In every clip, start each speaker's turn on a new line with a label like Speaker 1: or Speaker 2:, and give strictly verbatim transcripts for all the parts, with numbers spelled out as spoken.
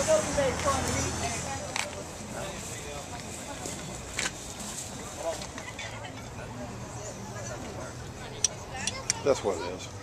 Speaker 1: That's what it is.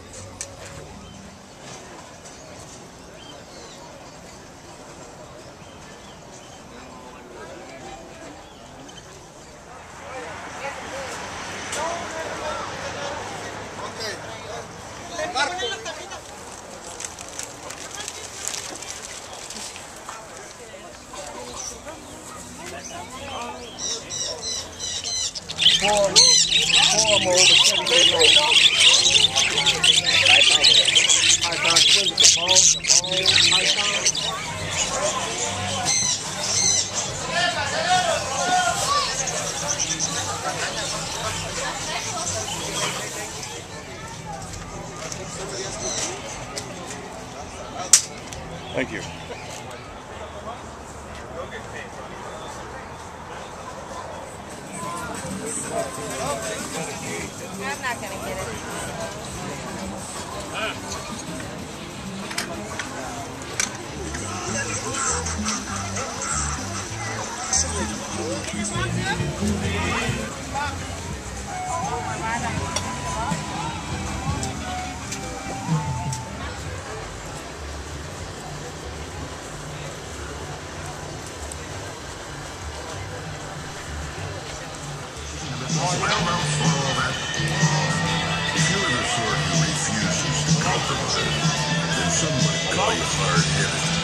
Speaker 1: Four, four more over seven days long. Python swing with the ball, the ball, python. Thank you.
Speaker 2: I'm not going to get it.
Speaker 3: If you're the sort who refuses to compromise, then somebody call you hard-headed.